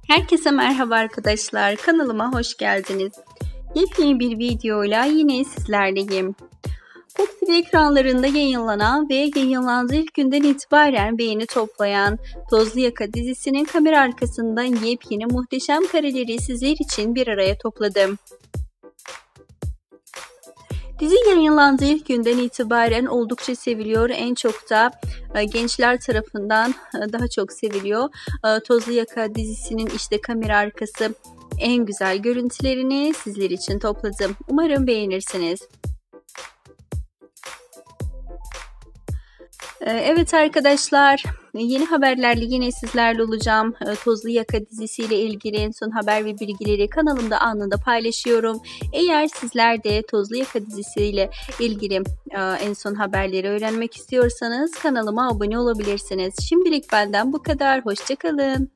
Herkese merhaba arkadaşlar. Kanalıma hoş geldiniz. Yepyeni bir videoyla yine sizlerleyim. Fox TV ekranlarında yayınlanan ve yayınlandığı ilk günden itibaren beğeni toplayan Tozlu Yaka dizisinin kamera arkasından yepyeni muhteşem kareleri sizler için bir araya topladım. Dizi yayınlandığı ilk günden itibaren oldukça seviliyor. En çok da gençler tarafından daha çok seviliyor. Tozlu Yaka dizisinin işte kamera arkası en güzel görüntülerini sizler için topladım. Umarım beğenirsiniz. Evet arkadaşlar, yeni haberlerle yine sizlerle olacağım. Tozlu Yaka dizisiyle ilgili en son haber ve bilgileri kanalımda anında paylaşıyorum. Eğer sizler de Tozlu Yaka dizisiyle ilgili en son haberleri öğrenmek istiyorsanız kanalıma abone olabilirsiniz. Şimdilik benden bu kadar. Hoşça kalın.